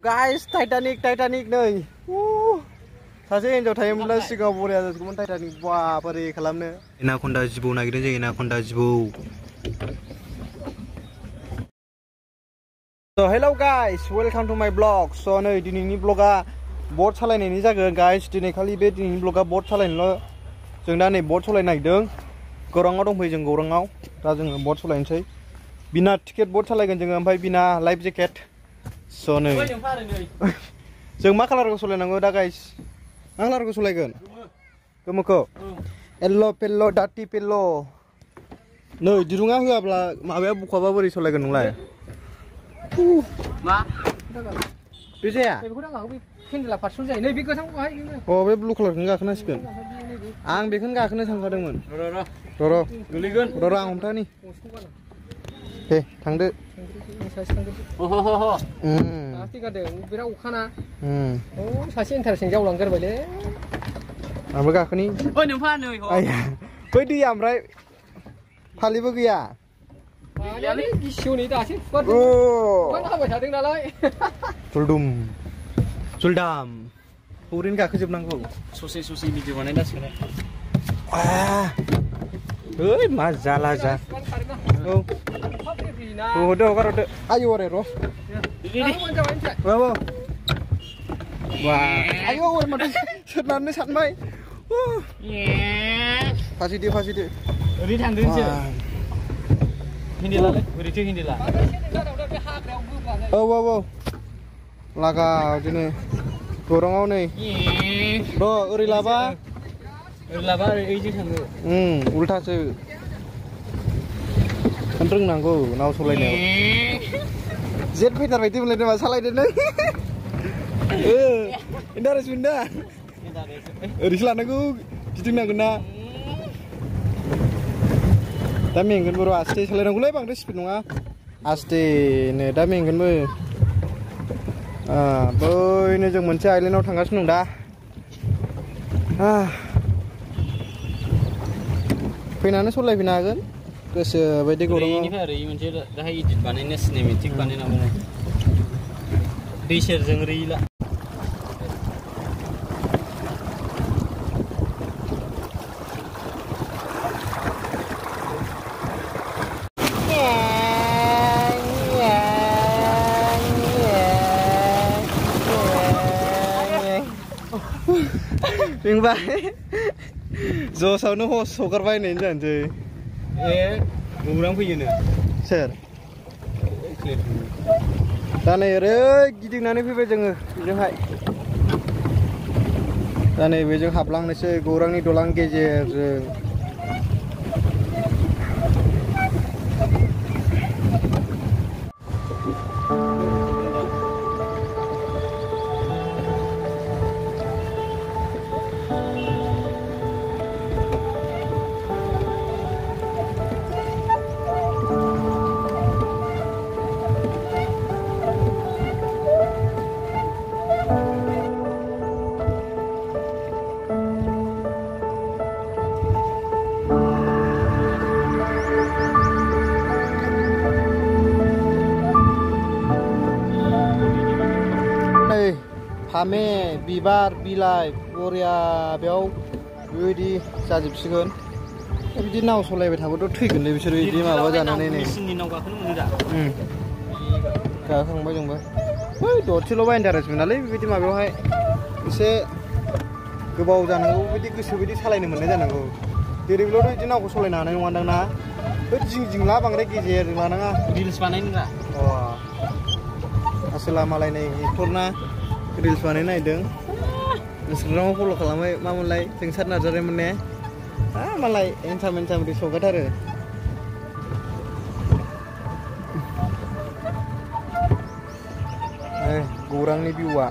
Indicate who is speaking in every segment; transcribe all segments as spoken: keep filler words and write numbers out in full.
Speaker 1: Guys, Titanic, Titanic नै सासे हिन्जाव थायोमोनब्ला सिगाङाव बरिया जाजोबगौमोन टाइटानिक बा बोरै खालामनो एनाकन्डा जिबौ नागिरदों जों एनाकन्डा जिबौ So hello guys, welcome to my vlog. So नै दिनैनि ब्लगा बोट सालायनायनि जागोन गाइस दिनै खालि बे दिनैनि ब्लगा बोट सालायनोल' जों दा नै बोट सालायनो नागिरदों गौराङाव दंफैयो जों गौराङाव दा जोङो बोट सालायनोसै बिना टिकेट बोट सालायगोन जोङो ओमफ्राय बिना लाइफ जेकेट So नै जों मा कालारखौ सालायनांगौ दा गाइस मा कालारखौ सालायगोन गोमोखौ येल्लो पेल्लो डार्टी पेल्लो नै दिरुङा होआब्ला माबाया बुखाबा बोरै सालायगोन नोंलाय मा बे जाया बेखौ नांगौ बे केन्डेला पार्सल जायो नै बे गोथांखौहाय अ बे ब्लु कालारखौनो गाखोनांसिगोन आं बेखौनो गाखोनो सानखादोंमोन र' र' र' र' गोलैगोन र' र' आं हमथानि दे थांदो अ ह ह ह उम आस्ति गादों बिराद अखाना उम अ सासे इन्टारेस्टिं जावलांगोरबायलै आंबो गाखोनि ओइ नों फा नै ह आया बै दैया ओमफ्राय फालिबो गैया गैयालै गिसिवनै दासो फुगारदों अखा हाबाय थादों नालाय जुलदुम जुलदाम ओरैनो गाखोजोबनांगौ ससे ससे भिडिअ बानायनांसिगोन ओइ मा जाला जा औ औ हरदो हगार हरदो आयौ अरे र' औ औ वा आयौ अरे माथो सोरनानै सानबाय फासिदो फासिदो ओरै थांदोंसो हिन्देलालै ओरैथो हिन्देला औ औ औ लागाव दिनै गौराङाव नै र' ओरै लाबा ओरै लाबा ओरैजों थाङो उम उल्थासो रोंनांगौ नाव सालायनायाव जेट फाइटार बायदि मोनलायदों मा सालायदो नों ओ इन्टारेस्ट मोनदा ओरैसो लानांगौ गिदिंनांगोन ना दा मेंगोनबो र' आस्ते सालायनांगौलै बांद्राय स्पिड नङा आस्तेनो दा मेंगोनबो बैनो जों मोनसे आइलेन्डआव थांगासिनो दं दा फैनानै सलायफैनो हागोन गोसो बायदि गौराङाव ओरै मोनसे दाहाय इडिट बानायनो सिनेमेटिक बानायनांगौ दै सेरजों रैला मेंबाय जसावनो हस हगारबाय होननायनि जानोसै ए गौरां फैयोनो सोर दा नै ओरै गिदिंनानै फैबाय जोङो बेजोंहाय दा नै बेजों हाबलांनोसै गौरांनि दलां गेजेरजों फामे बिबार बिलाइ बरिया बेयाव बेबायदि जाजोबसिगोन बिदि नाव सलायबाय थाबाथ' थैगोनलै बिसोरो बिदि माबा जानानै नै मेसिननि नाव गाखोनो मोनो दा गाखोखांबाय जोंबो बै दसेल' बा इन्टारेस्ट मोनालै बेबायदि माबायावहाय एसे गोबाव जानांगौ बिदि गोसो बायदि सालायनो मोननाय जानांगौ जेरैबोथ' बिदि नावखौ सालायनो हानाय नङादां ना बै जिं जिं ला बांद्राय गेजेरजों लानाङा रिल्स बानायनो रा अ आसोला मालाय नै एक्टरना रिल्स बानायनो नागिरदों इन्सटाग्रामाव फल' खालामबाय मामोनलाय जोंसार नार्जारिमोन ने मालाय एन्साम एन्साम रिल्स हगारथारो गौरांनि भिउआ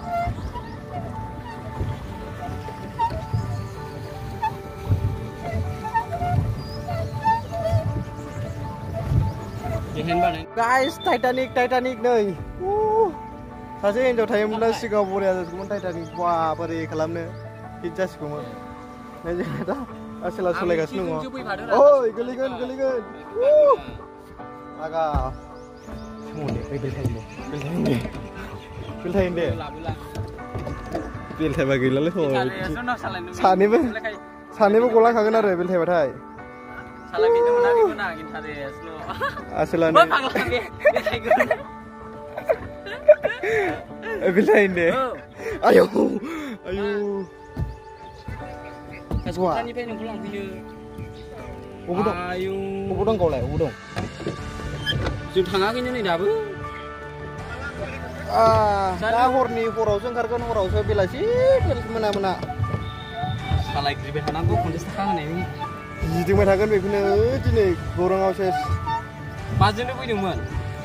Speaker 1: गाइस टाइटानिक टाइटानिक नै सासे हिन्जाव थायोमोनब्ला सिगाङाव बरिया जाजोबगौमोन टाइटानिक बा बोरै खालामनो हिट जासिगौमोन नै जोंहा दा आसोला सालायगासिनो दङ ओइ गोलैगोन गोलैगोन आगा मने फैबाय थायो बेलथाय दे बेलथायबा गैलालै हो सानैबो सानैबो गलाखागोन आरो बेलथायबाथाय आसलानो बेलथाय दे आयौ आयौ
Speaker 2: Kaskutanनिफ्राय नोंखौ लांफैनो
Speaker 1: अबाव दं
Speaker 2: आयौ
Speaker 1: अबाव दं गावलाय अबाव दं
Speaker 2: जों थाङाखैनो नै दाबो
Speaker 1: दा हरनि हरावसो ओंखारगोन हरावसो बेलासि मोना मोना
Speaker 2: सालायग्रिबाय थानांगौ पन्सास थाखा होनायनि
Speaker 1: गिदिंबाय थागोन बेखौनो दिनै गौराङाव सेस
Speaker 2: माजोंनो फैदोंमोन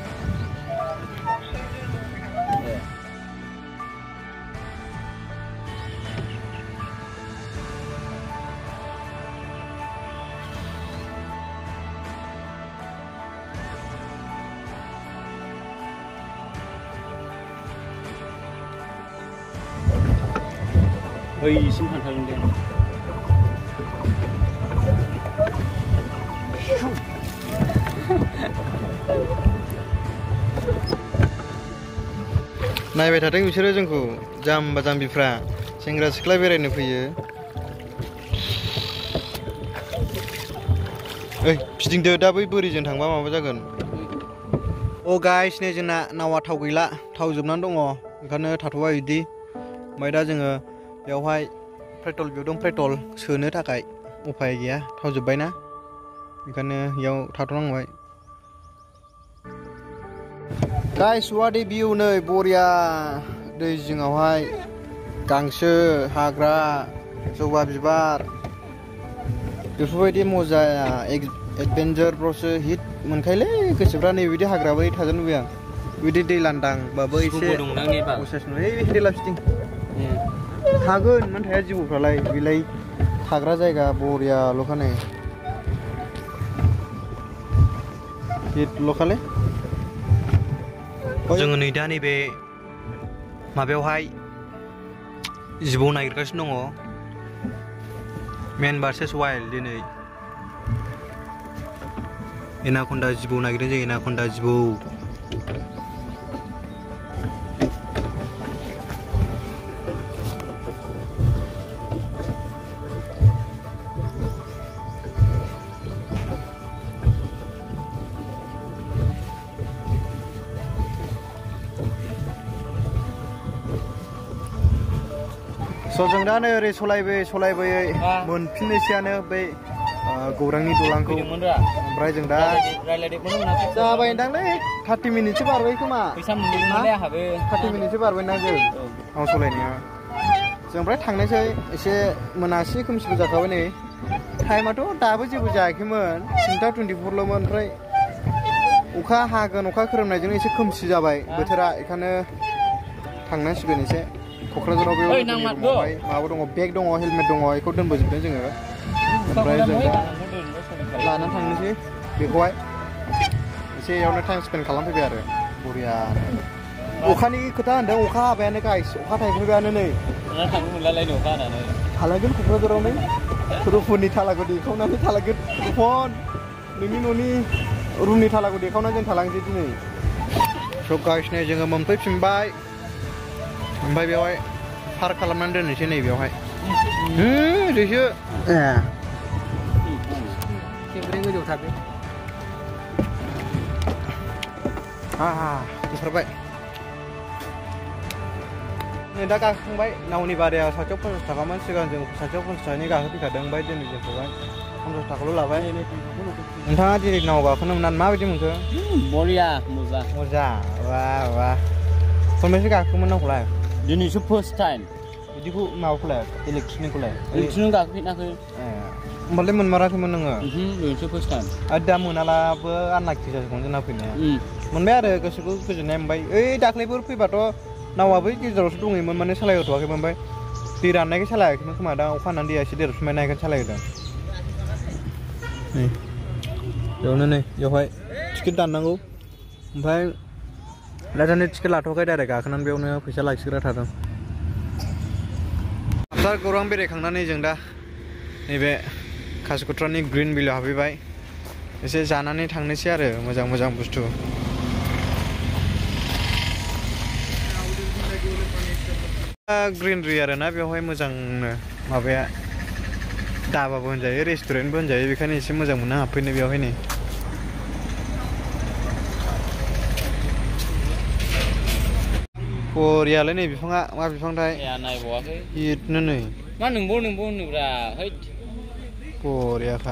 Speaker 2: बैसिम थांथारगोन दे
Speaker 1: नायबाय थादों बिसोरो जोंखौ जाम्बा जाम्बिफ्रा सेंग्रा सिख्ला बेरायनो फैयो ओइ फिदिंदो दा बै बोरिजों थांबा माबा जागोन अ गाइस नै जोंना नावा थाव गैला थाव जोबनानै दङ ओंखायनो थाथ'बाय बिदि ओमफ्राय दा जोङो बेवहाय पेट्रल बिदों पेट्रल सोनो थाखाय उफाय गैया थाव जोब्बायना ओंखायनो बेयाव थाथ'नांबाय गाइस वाट ए भिउ नै बरिया दै जिङावहाय गांसो हाग्रा जबा बिबार बेफोरबायदि मजाया एडभेन्चारफ्रावसो हिट मोनखायोलै गोसोफ्रा नै बिदि हाग्रा बै थाजानो लुबैयो आं बिदि दै लांदांबाबो एसे प्रसेस नुयो दै लाफिथिं थागोन मानो थाया जिबौफ्रालाय बेलाय थाग्रा जायगा बरियाल'खानै हिटल'खालै जोङो नै दा नैबे माबायावहाय जिबौ नागिरगासिनो दङ मेन भार्सेस वाइल्ड दिनै एनाकन्डा जिबौ नागिरदों जों एनाकन्डा जिबौ जों दा नै ओरै सलायबोयै सलायबोयै मोनफिननोसैयानो बै गौरांनि दलांखौ ओमफ्राय जों दा जाबायदांलै थार्टि मिनिटसो बारबाय खोमा थार्टि मिनिटसो बारबायना जों नाव सलायनाया जों ओमफ्राय थांनोसै एसे मोनासि खोमसिबो जाखाबाय नै टाइमाथ' दाबो जेबो जायाखैमोन थिनथा टुवेन्टिफरल'मोन ओमफ्राय अखा हागोन अखा खोरोमनायजों एसे खोमसि जाबाय बोथोरा बेखायनो थांनांसिगोन एसे क'क्राझाराव बे माबा दङ बेग दङ हेलमेट दङ बेखौ दोनबोजोबदों जोङो ओमफ्राय जों दा लानानै थांनोसै बेखौहाय एसे बेयावनो टाइम स्पेन्ड खालामफैबाय आरो बरिया अखानि खोथा होनदों अखा हाबायानो गाइस अखा थाइफैबायानो नै थालांगोन क'क्राझाराव नै रुफुननि थालाखौ देखावनानै थालांगोन रुफन नोंनि न'नि रुमनि थालाखौ देखावनानै जों थालांसै दिनै सब गाइस नै जोङो मोनफैफिनबाय ओमफ्राय बेवहाय पार्क खालामनानै दोननोसै नै बेवहाय ओरैसो गोजौ थाबाय ओंखारबाय नै दा गाखोखांबाय नावनि भाराया सासेयाव पन्सास थाखामोन सिगां जों सासेयाव पन्सास थाखानि गाखोफैखादों ओमफ्राय दिनै जोंखौहाय पन्सास थाखाल' लाबाय नोंथाङा दिनै नाव गाखोनो मोननानै माबायदि मोनखो
Speaker 2: बरिया मोजां
Speaker 1: मोजां वा वा खनबेसे गाखोमोन नावखौलाय
Speaker 2: दिनैसो फार्स्ट टाइम
Speaker 1: बिदिखौ माबाखौलाय इलेक्ट्रिकनिखौलाय
Speaker 2: इलेक्ट्रिकनि गाखोफेराखै
Speaker 1: होमबालाय मोनमाराखैमोन नोङो
Speaker 2: दिनैसो फार्स्ट टाइम
Speaker 1: आरो दा मोनालाबो आनलाखि जासिगौमोन जोंना फैनाया मोनबाय आरो गोसोखौ गोजोननाय मोनबाय ओइ दाख्लैफोर फैबाथ' नावा बै गेजेरावसो दङमोन माने सालायहोथ'वाखैमोन ओमफ्राय दै राननायखाय सालायाखैमोन खोमा दा अखा हानानै दैया एसे देरफिनबायना बेखायनो सालायहोदों नै बेयावनो नै बेवहाय टिकेट दाननांगौ ओमफ्राय लादानि टिकेट लाथ'वाखै डाइरेक्ट गाखोनानै बेयावनो फैसा लाखिग्रा थादों दा गौरां बेरायखांनानै जों दा नैबे कासिक'त्रानि ग्रिन बिलआव हाबहैबाय एसे जानानै थांनोसै आरो मोजां मोजां बुस्थु ग्रिनरि आरोना बेवहाय मोजांनो माबाया दाबाबो होनजायो रेस्टुरेन्टबो होनजायो बेखायनो एसे मोजां मोनो हाबफैनो बेवहाय नै बरियालै नै बिफाङा मा बिफांथाय
Speaker 2: नायबावाखै
Speaker 1: इदनो नै
Speaker 2: मा नोंबो नोंबो होनोब्रा हैद
Speaker 1: बरियाखा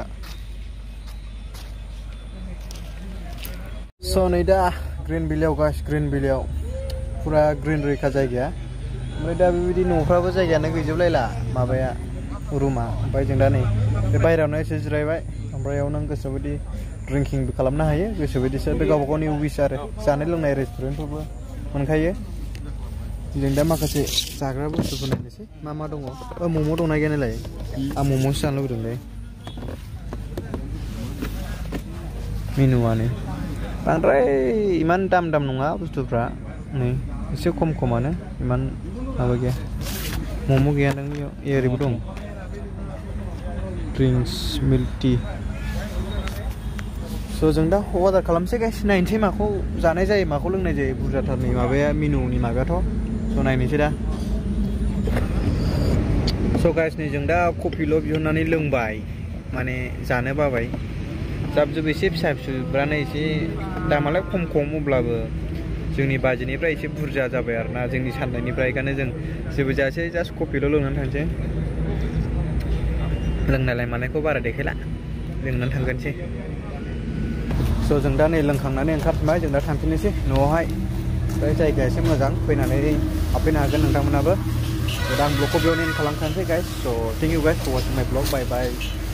Speaker 1: स' नै दा ग्रिन भेलियाव गाइस ग्रिन भेलियाव फुरा ग्रिनरिखा जायगाया ओमफ्राय दा बेबायदि न'फ्राबो जायगायानो गैजोबलायला माबाया रुमा ओमफ्राय जों दा नै बे बायहेरायावनो एसे जिरायबाय ओमफ्राय बेयाव नों गोसोबायदि ड्रिंकिंबो खालामनो हायो गोसोबायदिसो बे गावबा गावनि उइस आरो जानाय लोंनाय रेस्टुरेन्टफोरबो मोनखायो जों दा माखासे जाग्रा बुस्थुफोर नायनोसै मा मा दङ मम' दंना गैया नालाय आं मम'सो जानो लुबैदोंलै मेनुआनो बांद्राय इमान दाम दाम नङा बुस्थुफ्रा नै एसे खम खमानो इमान माबा गैया मम' गैया नों बेयाव एरिबो दं ड्रिंक्स मिल्क टि स' जों दा अर्डार खालामसै गाइस नायनोसै माखौ जानाय जायो माखौ लोंनाय जायो बुरजाथारनि माबाया मेनुनि माबायाथ' स' नायनोसै दा स' गाइस नै जों दा कफिल' बिहरनानै लोंबाय माने जानो बाबाय जाब जुब एसे फिसा फिसौफ्रानो एसे दामालाय खम खम अब्लाबो जोंनि बाजेटनिफ्राय एसे बुरजा जाबाय आरोना जोंनि साननायनिफ्राय बेखायनो जों जेबो जायासै जास्ट कफिल' लोंनानै थांसै लोंनायलाय मानायखौ बारा देखायला लोंनानै थांगोनसै स' जों दा नै लोंखांनानै ओंखारफिनबाय जों दा थांफिननोसै न'आवहाय ओमफ्राय जायगाया एसे मोजां फैनानै हाबफैनो हागोन नोंथांमोनाबो दा आं ब्लगखौ बेयावनो एन्ड खालामखानोसै guys so' thank you guys for watching my vlog bye bye